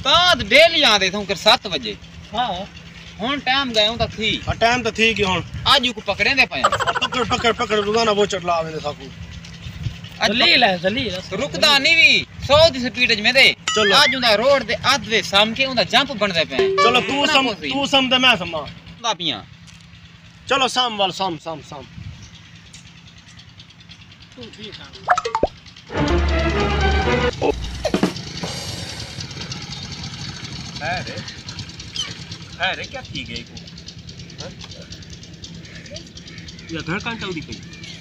उस्ताद daily आंदे थे कर 7 बजे। हां हुन टाइम गए तो थी। हां टाइम तो थी कि हुन आज को पकड़े दे पाए। पकड़ रोजाना वो चढ़ला आवे साकू। जलील है जलील रुकदा नहीं भी 100 दी स्पीड में दे। आज उंदा रोड दे आधे साम के उंदा जंप बनदे पे। चलो तू सम दे मैं समा दा पिया। चलो साम वाल साम तू ठीक है। है क्या थी गई को या धड़कन चल दी गई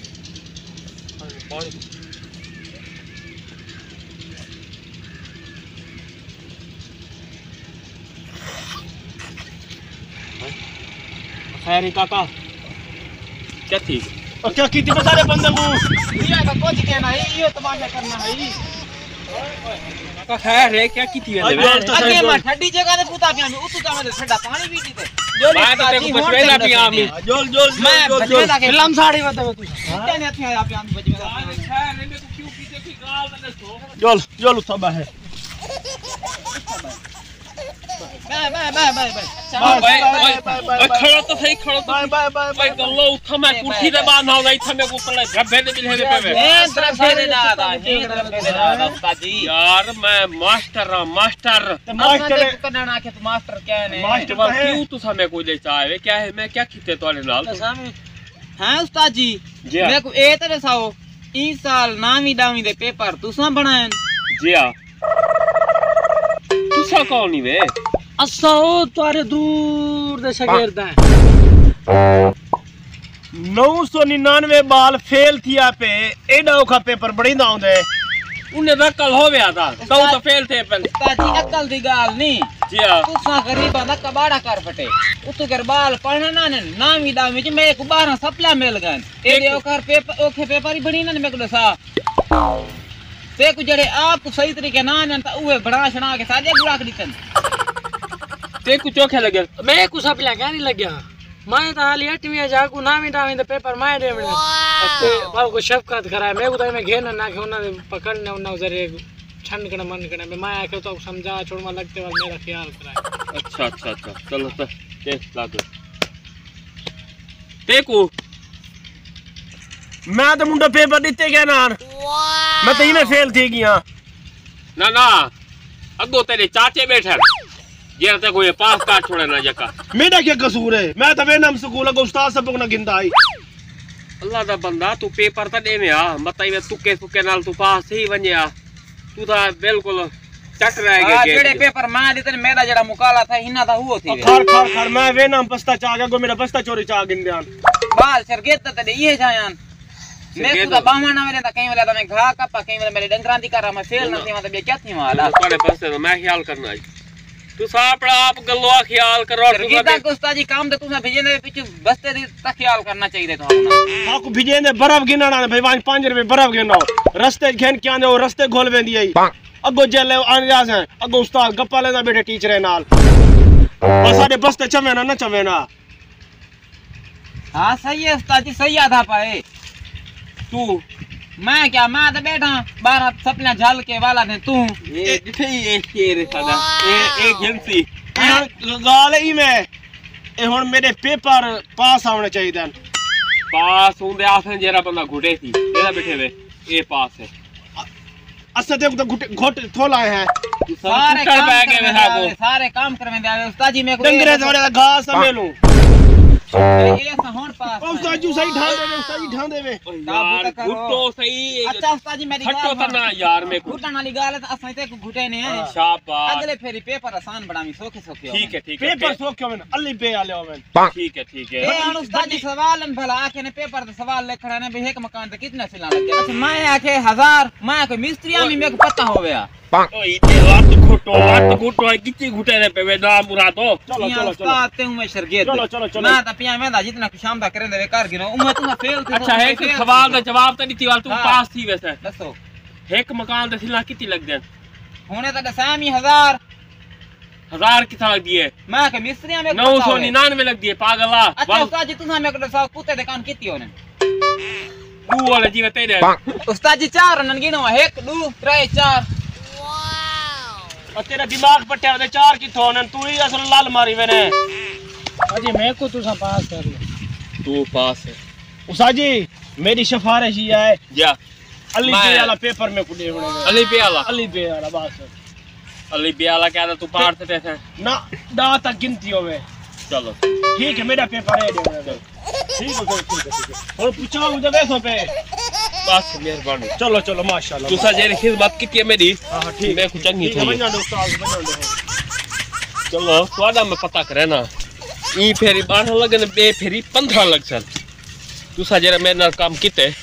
खैर काका क्या थी और क्या की थी बता दे बंदे को ये का कुछ कहना है ये तमाशा करना है का खैर है क्या की थी आगे मैं ठंडी जगह पे पूता पिया में उतु का में ठंडा पानी भी पीते जो मैं तो तेको बचवेला पिया में जोल फिल्म साड़ी बता तू क्या नहीं आते आप यहाँ बचवेला खैर है तू क्यों पीते की गाल में सो जोल सब है बाय खड़ा तो सही खड़ा तो बाय गल्लो उठा मैं कुर्सी दे बांधा नहीं था मैं को तले गब्बे ने मिले पे ए तरफ से दादा उस्तादी यार मैं मास्टर करना ना के तू मास्टर क्या है मास्टर क्यों तू समय कोई ले चाहे क्या है मैं क्या कीते तोरे नाल हां उस्ताद जी मेरे को ए तरह साओ इस साल 9वीं 10वीं दे पेपर तुसा बनाए जी हां तुसा कौन नहीं वे असा ओ तारे दूर दे शागिर्द है 999 बाल फेल थिया पे एडा ओखा पेपर बड़ींदा होंदे उन्हें अकल हो गया था तो फेल थे पर उस्ताद जी अकल दी गाल नहीं जी हां तुसा गरीबा दा कबाड़ा कर फटे उतु कर बाल पढ़ना ना 9वीं 10वीं में एक 12 सप्ला मिल गन एदे ओकर पेपर ओखे पेपर ही बड़ी ना मेरे को दसा ते को जड़े आप सही तरीके ना न ता उहे बड़ा छना के साजे गुड़ा के दितन ते को चोखे लगे मैं को सब लगा नहीं लग गया मैं तो हाल 8वीं जा को 9वीं 10वीं दे पेपर मैं दे बने बाबू को शफकत कराए मैं को तो मैं घेन ना के उना पकड़ने उना जरे छन कण मन कण में मैं आके तो समझा छोड़वा लगते वाला मेरा ख्याल कराए अच्छा चलो तो के ला दो ते को मैं तो मुंडा पेपर दिते गया ना मैं तो ही में फेल थी गया ना अगो तेरे चाचे बैठे ये ते कोई पास काट छोड़े ना जका मेरा क्या कसूर है मैं तो वेनम स्कूल को उस्ताद सब ना गिंदा आई अल्लाह दा बंदा तू पेपर तो दे में आ बताई वे तुके नाल तू पास ही वन्या तू तो बिल्कुल चट रह गया जेड़े पेपर मां दितन मेरा जेड़ा मुकाला था हिना था हुओ थी खर मैं वेनम बस्ता चा गया मेरा बस्ता चोरी चा गिंदान बाल सरगेत ते ये जायान मैं तो बामना मेरे ता कहीं वाला तो मैं घा का कहीं वाला मेरे डंगरां दी करा मैं फेल न थी मतलब ये क्या थी वाला तोरे पास तो मैं ख्याल करना तू सापड़ा आप गल्लो ख्याल करो गीता को उस्ताद जी काम तो तुसा भेजे ने पीछे बस्ते दी ता ख्याल करना चाहिए तो अपना हां को भेजे ने बर्फ गिनना भाई 5 रुपए बर्फ गिनो रास्ते घेन क्या ने रास्ते खोल वेंदी आई अगो जेले आन जा से अगो उस्ताद गप्पा लेना बैठे टीचर नाल और साडे बस्ते चवे ना चवे ना हां सही है उस्ताद जी सही आधा पाए तू मैं क्या मैं तो बैठा 12 सपना झल के वाला ने तू ये जिथे ये शेर सादा एक हिंसी गाल ही में ए हुन मेरे पेपर पास आने चाहिए पास होंदे आसन जेरा बंदा घुटे थी एदा बैठे वे ए पास है अस ते तो घोट थोला है सारे काम करवेंदे आवे उस्ताद जी मैं को डंगरे थोड़े घास समेलू ये होन पास उस्ताद जी सही ढां देवे यार घुटो सही अच्छा उस्ताद जी मेरी हटो तो ना यार मैं घुटन वाली गाल है असै ते को घुटे ने शाबाश अगले फेरी पेपर आसान बनावी सोखे ठीक है पेपर सोखे में अल्ली पे आले होवन ठीक है ए उस्ताद जी सवालन भला आके ने पेपर ते सवाल लिखड़ा ने भाई एक मकान ते कितना सिला लग गया अच्छा मैं आके 1000 मैं कोई मिस्त्रिया में मेरे को पता हो गया ओ इते लात घुटो है किची घुटे ने पे ना मुरादो चलो आते हूं मैं शर्गेत चलो मैं तो पिया मैं जितना शामदा करे दे कर गिनो उम्र तू फेल थी अच्छा है कि सवाल का जवाब तो दी वाल तू पास थी वैसे दसो एक मकान ते सिला कितनी लग गन होने तो दसामी 1000 कितना लग दिए मैं के मिस्त्रिया में 999 लग दिए पागला अच्छा उस्ताद जी तू मेरे को दसा कुत्ते दे काम कितनी होने तू वाले जीव तेरे उस्ताद जी 4 नन गिनो 1 2 3 4 और तेरा दिमाग पट्टिया दे 4 किथों न तू ही असल लाल मारी मैंने अजी मैं को तुसा पास कर ले तू पास है उसा जी मेरी सिफारिश ये है जा अली पे वाला पेपर में कुछ देवणे अली पे वाला बस अली पे वाला क्या तू पार से पैसे ना डा तक गिनती होवे चलो ठीक है मेरा पेपर है देवणे ठीक है और पूछाऊं तो वैसो पे बस मेहरबानी चलो चलो माशाल्लाह तुसा जेरी खिदमत की है मेरी हां ठीक मैं कुछ चंगी थी चलो स्वादा में पता करे ना ई फेरी 12 लगन बे फेरी 15 लग सन तुसा जेरा मेरे नाल काम कीते